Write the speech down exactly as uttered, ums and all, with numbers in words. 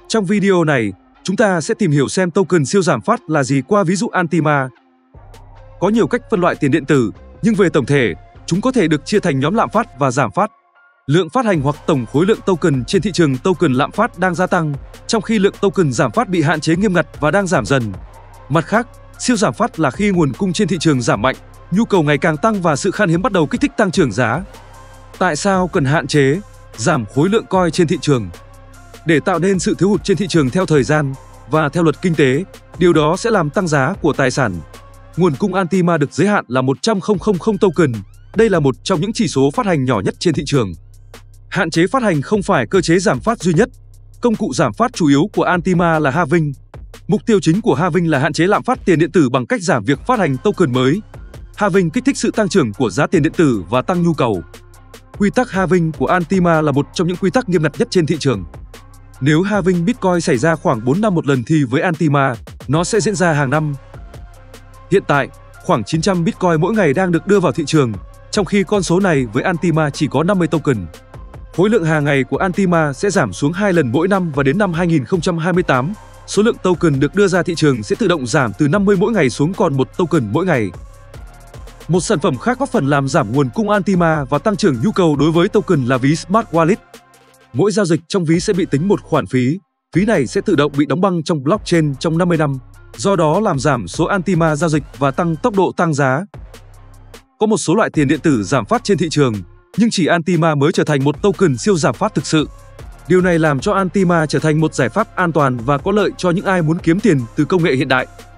Trong video này, chúng ta sẽ tìm hiểu xem token siêu giảm phát là gì qua ví dụ Antima. Có nhiều cách phân loại tiền điện tử, nhưng về tổng thể, chúng có thể được chia thành nhóm lạm phát và giảm phát. Lượng phát hành hoặc tổng khối lượng token trên thị trường token lạm phát đang gia tăng, trong khi lượng token giảm phát bị hạn chế nghiêm ngặt và đang giảm dần. Mặt khác, siêu giảm phát là khi nguồn cung trên thị trường giảm mạnh, nhu cầu ngày càng tăng và sự khan hiếm bắt đầu kích thích tăng trưởng giá. Tại sao cần hạn chế, giảm khối lượng coin trên thị trường? Để tạo nên sự thiếu hụt trên thị trường theo thời gian và theo luật kinh tế, điều đó sẽ làm tăng giá của tài sản. Nguồn cung Antima được giới hạn là một trăm nghìn token. Đây là một trong những chỉ số phát hành nhỏ nhất trên thị trường. Hạn chế phát hành không phải cơ chế giảm phát duy nhất. Công cụ giảm phát chủ yếu của Antima là halving. Mục tiêu chính của halving là hạn chế lạm phát tiền điện tử bằng cách giảm việc phát hành token mới. Halving kích thích sự tăng trưởng của giá tiền điện tử và tăng nhu cầu. Quy tắc halving của Antima là một trong những quy tắc nghiêm ngặt nhất trên thị trường. Nếu halving Bitcoin xảy ra khoảng bốn năm một lần thì với Antima, nó sẽ diễn ra hàng năm. Hiện tại, khoảng chín trăm Bitcoin mỗi ngày đang được đưa vào thị trường, trong khi con số này với Antima chỉ có năm mươi token. Khối lượng hàng ngày của Antima sẽ giảm xuống hai lần mỗi năm và đến năm hai nghìn không trăm hai mươi tám, số lượng token được đưa ra thị trường sẽ tự động giảm từ năm mươi mỗi ngày xuống còn một token mỗi ngày. Một sản phẩm khác góp phần làm giảm nguồn cung Antima và tăng trưởng nhu cầu đối với token là ví Smart Wallet. Mỗi giao dịch trong ví sẽ bị tính một khoản phí. Phí này sẽ tự động bị đóng băng trong blockchain trong năm mươi năm, do đó làm giảm số Antima giao dịch và tăng tốc độ tăng giá. Có một số loại tiền điện tử giảm phát trên thị trường, nhưng chỉ Antima mới trở thành một token siêu giảm phát thực sự. Điều này làm cho Antima trở thành một giải pháp an toàn và có lợi cho những ai muốn kiếm tiền từ công nghệ hiện đại.